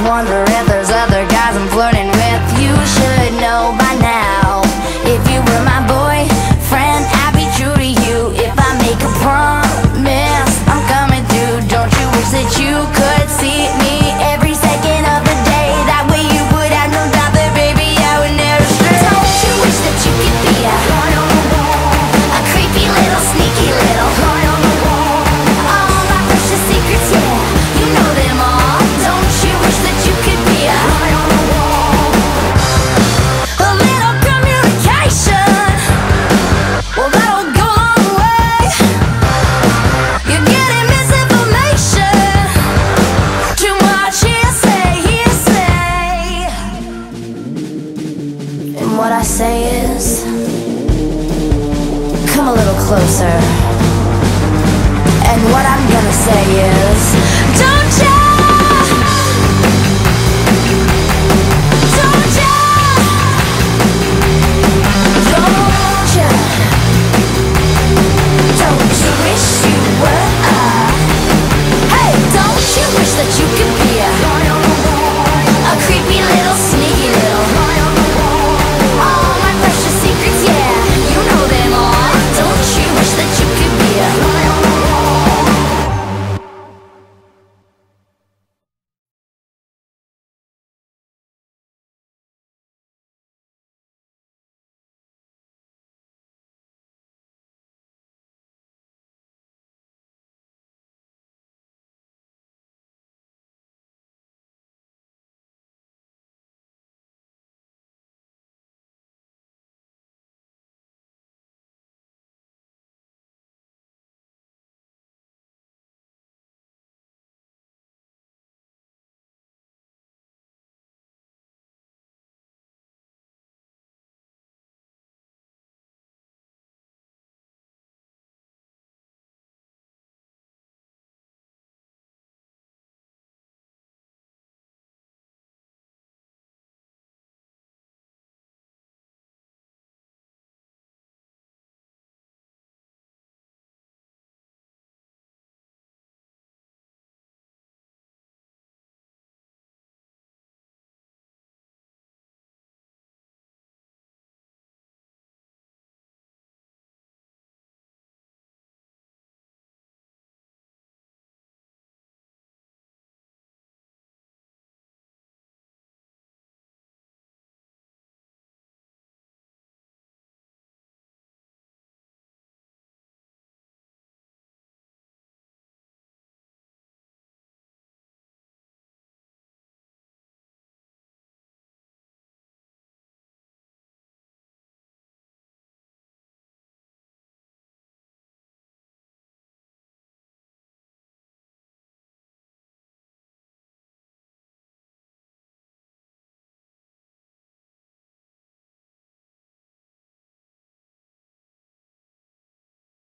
wonder if there's other guys I'm flirting with. You should know by now. If you were my boyfriend, I'd be true to you. If I make a promise, I'm coming through. Don't you wish that you could see me every second of the day? That way you would have no doubt that, baby, I would never stray. Don't you wish that you could be a creepy little, sneaky little heart on the wall? All my precious secrets, yeah, you know them all. Don't you wish that you could be a heart on the wall? A little communication, well, that'll go a long way. You're getting misinformation, too much hearsay, hearsay. And what I say is, come a little closer. And what I'm gonna say is,